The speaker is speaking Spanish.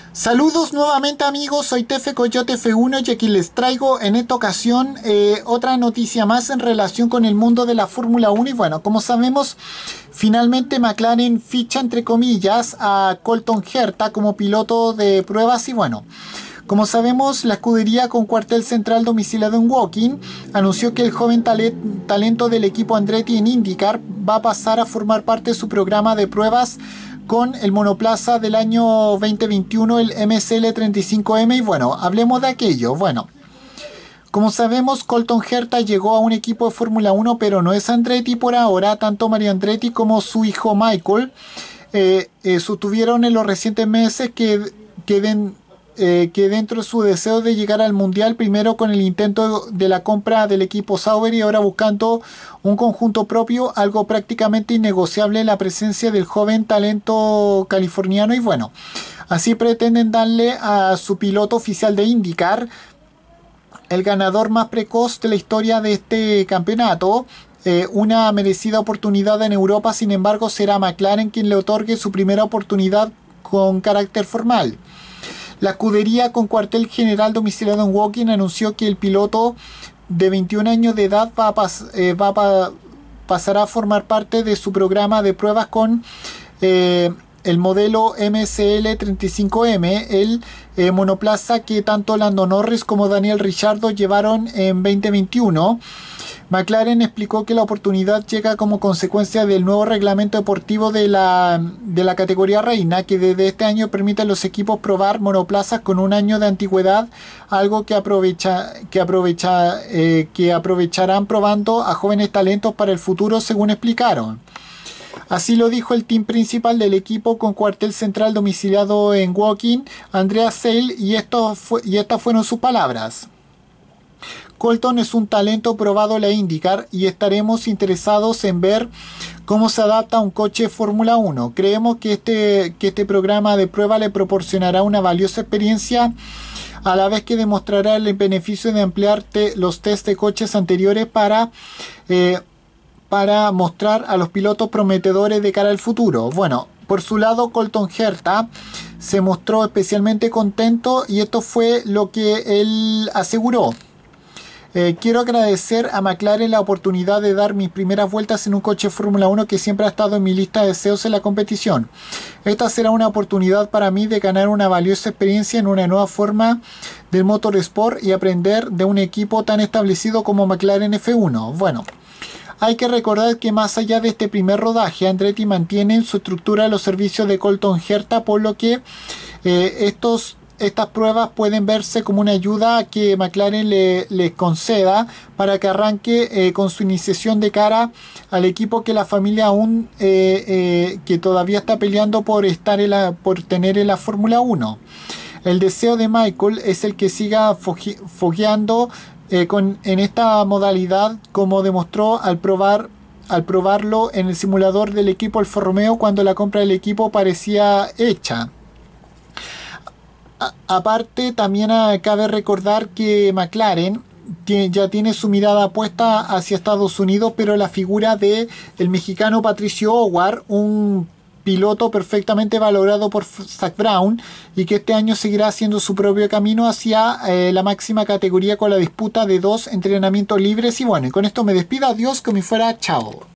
Saludos nuevamente amigos, soy Tefe Coyote F1 y aquí les traigo en esta ocasión otra noticia más en relación con el mundo de la Fórmula 1 y bueno, como sabemos, finalmente McLaren ficha entre comillas a Colton Herta como piloto de pruebas y bueno, como sabemos, la escudería con cuartel central domiciliado en Woking anunció que el joven talento del equipo Andretti en IndyCar va a pasar a formar parte de su programa de pruebas con el monoplaza del año 2021, el MSL35M. Y bueno, hablemos de aquello. Bueno, como sabemos, Colton Herta llegó a un equipo de Fórmula 1, pero no es Andretti por ahora. Tanto Mario Andretti como su hijo Michael sostuvieron en los recientes meses que dentro de su deseo de llegar al mundial, primero con el intento de la compra del equipo Sauber y ahora buscando un conjunto propio, algo prácticamente innegociable, la presencia del joven talento californiano y bueno, así pretenden darle a su piloto oficial de IndyCar, el ganador más precoz de la historia de este campeonato, una merecida oportunidad en Europa. Sin embargo, será McLaren quien le otorgue su primera oportunidad con carácter formal. La escudería con cuartel general domiciliado en Woking anunció que el piloto de 21 años de edad pasará a formar parte de su programa de pruebas con el modelo MSL35M, el monoplaza que tanto Lando Norris como Daniel Ricciardo llevaron en 2021. McLaren explicó que la oportunidad llega como consecuencia del nuevo reglamento deportivo de la categoría reina, que desde este año permite a los equipos probar monoplazas con un año de antigüedad, algo que aprovecharán probando a jóvenes talentos para el futuro, según explicaron. Así lo dijo el team principal del equipo con cuartel central domiciliado en Woking, Andreas Seidl, y estas fueron sus palabras. Colton es un talento probado en la IndyCar y estaremos interesados en ver cómo se adapta a un coche Fórmula 1. Creemos que este programa de prueba le proporcionará una valiosa experiencia a la vez que demostrará el beneficio de ampliar los test de coches anteriores para mostrar a los pilotos prometedores de cara al futuro. Bueno, por su lado, Colton Herta se mostró especialmente contento y esto fue lo que él aseguró. Quiero agradecer a McLaren la oportunidad de dar mis primeras vueltas en un coche Fórmula 1 que siempre ha estado en mi lista de deseos en la competición. Esta será una oportunidad para mí de ganar una valiosa experiencia en una nueva forma del motorsport y aprender de un equipo tan establecido como McLaren F1. Bueno, hay que recordar que más allá de este primer rodaje, Andretti mantiene en su estructura los servicios de Colton Herta, por lo que estas pruebas pueden verse como una ayuda que McLaren les conceda para que arranque con su iniciación de cara al equipo que la familia aún que todavía está peleando por tener en la Fórmula 1. El deseo de Michael es el que siga fogueando en esta modalidad, como demostró al probarlo en el simulador del equipo Alfa Romeo cuando la compra del equipo parecía hecha. Aparte, también cabe recordar que McLaren ya tiene su mirada puesta hacia Estados Unidos, pero la figura de el mexicano Patricio O'Ward, un piloto perfectamente valorado por Zak Brown y que este año seguirá haciendo su propio camino hacia la máxima categoría con la disputa de 2 entrenamientos libres. Y bueno, y con esto me despido, adiós, como si fuera chao.